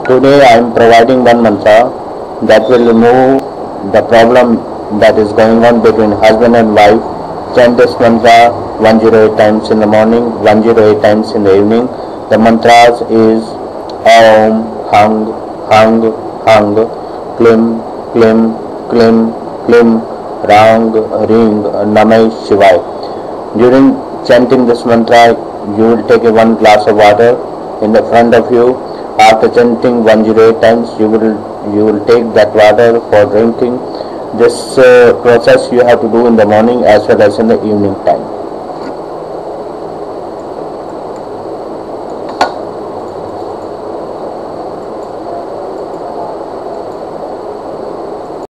Today I am providing one mantra that will remove the problem that is going on between husband and wife. Chant this mantra 108 times in the morning, 108 times in the evening. The mantras is Om, Hang, Hang, Hang, Klim, Klim, Klim, Klim, Rang, Ring, Namah Shivaya. During chanting this mantra, you will take one glass of water in the front of you. After chanting 108 times, you will take that water for drinking. This process you have to do in the morning as well as in the evening time.